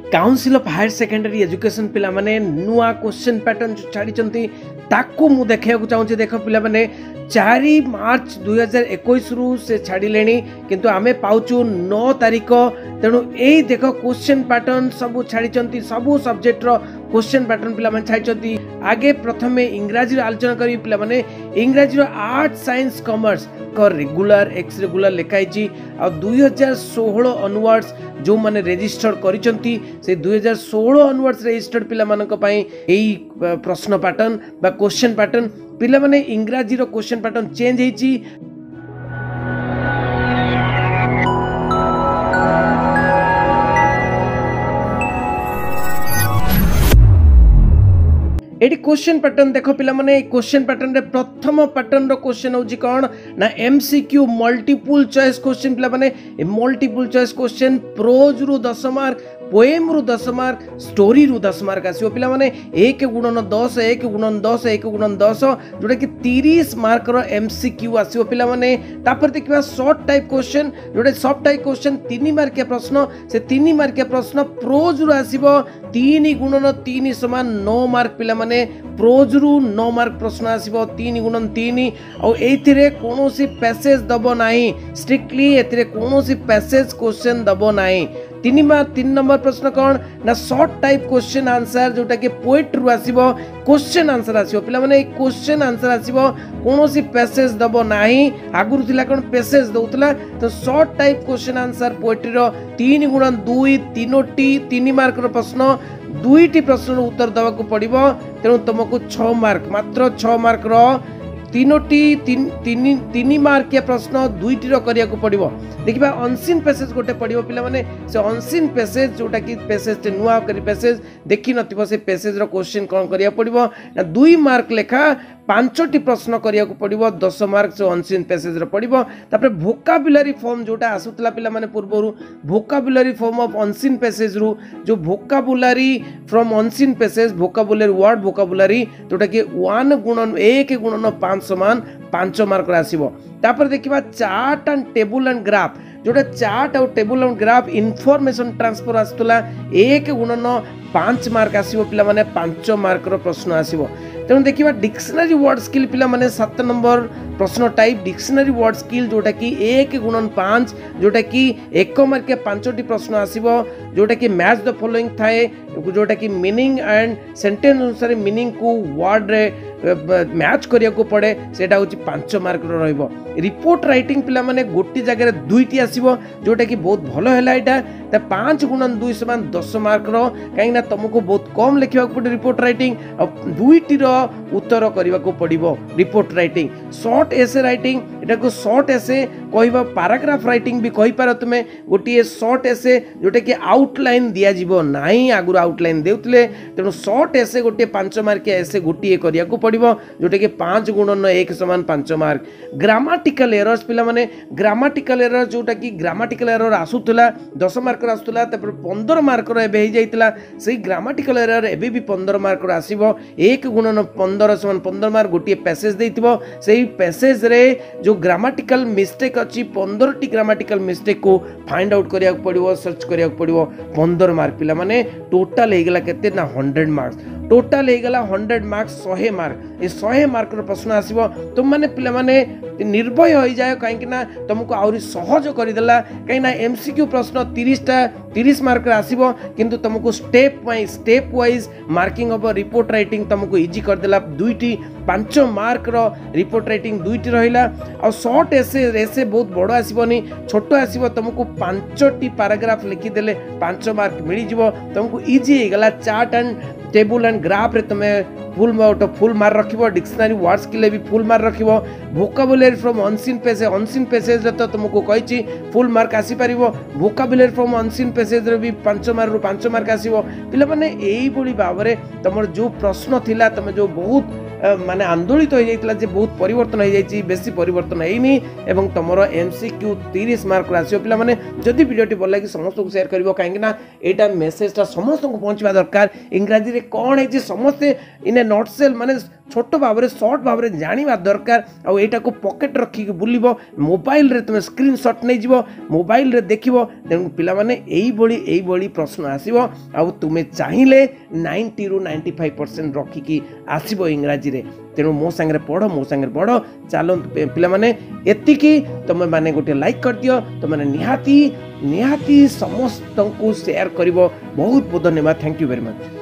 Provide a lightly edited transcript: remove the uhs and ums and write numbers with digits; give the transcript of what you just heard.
Council of higher secondary education पिला माने नुआ क्वेश्चन पैटर्न छाड़ी ताकू मु देखा चाहूँगी। देख पिला माने 4 मार्च 2021 रु से छाड़िले किंतु आमे पाउचु 9 तारिख। तेणु यही देख क्वेश्चन पैटर्न सब छाड़ी सबू सब्जेक्ट रो क्वेश्चन पैटर्न पिला माने छाड़ी। आगे प्रथमे इंग्राजी आलोचना करी पिला माने इंग्राजी आर्ट साइंस कॉमर्स को रेगुलर एक्स रेगुलर लिखाई आ 2016 अनवर्ड्स जो माने रजिस्टर करिसंती से 2016 अनवर्ड्स रजिस्टर्ड पिला मानक पई एई प्रश्न पैटर्न बा क्वेश्चन पैटर्न पिला माने इंग्राजी रो क्वेश्चन पैटर्न चेंज हेची। एटी क्वेश्चन पैटर्न देखो पिला माने क्वेश्चन पैटर्न रे प्रथम पैटर्न रो क्वेश्चन होजी कोन ना एमसीक्यू मल्टीपल चॉइस क्वेश्चन पिला माने मल्टीपल चॉइस क्वेश्चन प्रोज रु 10 मार्क पोएम रु 10 मार्क स्टोरी रु 10 मार्क आसीओ पिला माने 1 गुणन 10 1 गुणन 10 1 गुणन 10 जोटा कि 30 मार्क रो एमसीक्यू आसीओ पिला माने। तापर देखिबा शॉर्ट टाइप क्वेश्चन जोटा शॉर्ट टाइप क्वेश्चन 3 मार्क के प्रश्न से 3 मार्क के प्रश्न प्रोज रु आसीबो 3 गुणन 3 समान 9 मार्क पिला माने प्रोज रु 9 मार्क प्रश्न आसीबो 3 गुणन 3 और एथिरे कोनोसी पैसेज दबो नाही स्ट्रिक्टली एथिरे कोनोसी पैसेज क्वेश्चन दबो नाही। 3 नंबर प्रश्न कौन ना शॉर्ट टाइप क्वेश्चन आंसर जोटा कि पोएट रु आसीबो क्वेश्चन आंसर आसीबो पिला माने क्वेश्चन आंसर आसीबो कोनोसी पैसेज दबो नाही। आगुरु थिला कोन पैसेज दउतला तो short type question answer poetry रो 3 गुणन 2 तीनोटी 3 मार्क रो प्रश्न 2टी प्रश्न उत्तर दवा को पड़िबो। तेणु तुमको 6 मार्क मात्र 6 मार्क रो तीनोटी 3 मार्क के प्रश्न 2टी रो करिया को पड़िबो। देखिबा अनसीन पैसेज गोटे पड़िबो पिला माने से अनसीन पैसेज जोटा कि पैसेज ते नुआ करी पैसेज देखि नथिबो से पैसेज रो क्वेश्चन कोन करिया पड़िबो ना 2 मार्क लेखा 5टी प्रश्न करिया को पड़िबो 10 मार्क से अनसीन पैसेज रो पड़िबो। तापर वोकाबुलरी फॉर्म जोटा आसुतला पिला माने पूर्वरु vocabulary form of unseen passage रु जो vocabulary from unseen passage vocabulary word vocabulary जोटा कि 1 गुणन 1 गुणन 5 समान 5 मार्क आसीबो। तापर देखिबा chart and table and graph chart चार्ट और table and graph information transfer आसुतला 1 गुणन 5 मार्क आसीबो पिला माने 5 मार्क रो प्रश्न आसीबो। तेणु देखिबा डिक्शनरी वर्ड स्किल पिला माने 7 नंबर प्रश्न टाइप डिक्शनरी वर्ड स्किल जोटा कि 1 गुणन 5 जोटा कि 1 मार्क के 5टी प्रश्न आसीबो जोटा कि मैच द फॉलोइंग थाए जोटा कि मीनिंग एंड सेंटेंस अनुसार मीनिंग को वर्ड रे मैच करिया को पड़े सेटा होची 5 मार्क रो रहइबो। रिपोर्ट राइटिंग पिला माने गोटी जगह 2टी आसीबो जोटा कि बहुत भलो हैला एटा त 5 गुणन 2 समान 10 मार्क रो काई ना तुमको बहुत कम लिखिबा को पड़े रिपोर्ट राइटिंग और 2टी रो उत्तर करिवा को पड़िबो। Report writing short essay writing एटा को शॉर्ट एसे कहबा पैराग्राफ राइटिंग भी कहि पारो तुमे गोटी शॉर्ट एसे जोटा कि आउटलाइन दिया जीवो नाही आगुर आउटलाइन देउतले। तेणु शॉर्ट एसे गोटे 5 मार्क एसे गोटी करिया को पड़िबो जोटा कि 5 गुणन 1 समान 5 मार्क। ग्रामाटिकल एरर्स पिला माने ग्रामाटिकल एरर जोटा कि ग्रामाटिकल एरर आसुतला 10 मार्क आसुतला तापर 15 मार्क रो एबे ही जाइतला सेही ग्रामाटिकल एरर एबे भी 15 मार्क रो आसीबो 1 गुणन 15 समान 15 मार्क गोटे पैसेज देइतिबो सेही पैसेज रे जो ग्रामाटिकल मिस्टेक अछि 15टी ग्रामाटिकल मिस्टेक को फाइंड आउट करिया पड़िबो सर्च करिया पड़िबो 15 मार्क पिला माने टोटल हे गेला केते ना 100 मार्क्स टोटल हे गेला 100 मार्क्स 100 मार्क ए 100 मार्क रो प्रश्न आसीबो तुम माने पिला माने निर्भय हो जाय काहे ना तुमको आउरी सहज करि देला काहे ना एमसीक्यू प्रश्न 30 मार्क आसीबो किंतु तुमको step wise marking of report writing तुमको इजी कर देला 2टी 5 मार्क रो रिपोर्ट राइटिंग 2टी रहिला और शॉर्ट एसे बहुत बड़ आसीबोनी छोटो आसीबो तुमको 5टी पैराग्राफ लिखि देले 5 मार्क मिली जिवो तुमको इजी हे गेला। Chart and table and graph रे तुमे फुल मार्क रखिबो डिक्शनरी वर्ड्स के लिए भी फुल मार्क रखिबो। वोकाबुलरी फ्रॉम अनसीन पैसेज रे तो तुमको कहिची फुल मार्क आसी परिबो वोकाबुलरी फ्रॉम अनसीन पैसेज रे भी 5 मार्क रु 5 मार्क आसीबो। पिला माने एई बोली बाबरे तमर जो प्रश्न थिला तमे जो बहुत माने आंदोलित हो जाइतला जे बहुत परिवर्तन हो जाइची बेसी परिवर्तन हेइनी एवं तमरो एमसीक्यू 30 मार्क आसीबो। पिला माने जदी वीडियोटी भल लागी समस्त को शेयर करिवो काहे ना एटा मेसेजटा समस्त को पहुंचबा दरकार इंग्रजी रे कोन हे जे समस्त इन नॉट सेल माने छोट भाव सर्ट भाव जाना दरकार आईटा को पॉकेट रखिक बुल मोबाइल रे तुम स्क्रीनशॉट नहीं जीव मोबाइल रे देख तेणु पिलाने प्रश्न आसो आ तुम्हें चाहिए 90 ରୁ 95% रखिकी आसब इंग्राजी रे तेणु मो सांगे पढ़ मो सांगे पढ़ चलो पिला माने एतिकी तुम माने गोटे लाइक कर दियो तुम माने निहाती समस्त को शेयर करिवो बहुत बहुत धन्यवाद थैंक यू वेरी मच।